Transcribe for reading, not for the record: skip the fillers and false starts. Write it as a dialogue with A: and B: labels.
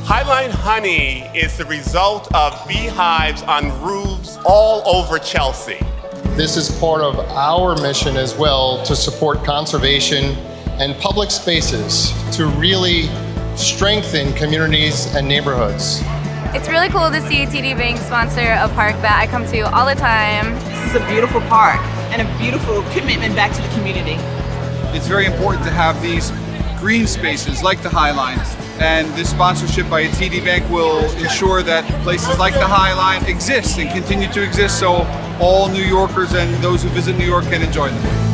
A: Highline honey is the result of beehives on roofs all over Chelsea.
B: This is part of our mission as well to support conservation and public spaces to really strengthen communities and neighborhoods.
C: It's really cool to see TD Bank sponsor a park that I come to all the time.
D: This is a beautiful park and a beautiful commitment back to the community.
E: It's very important to have these green spaces like the Highline, and this sponsorship by TD Bank will ensure that places like the Highline exist and continue to exist so all New Yorkers and those who visit New York can enjoy them.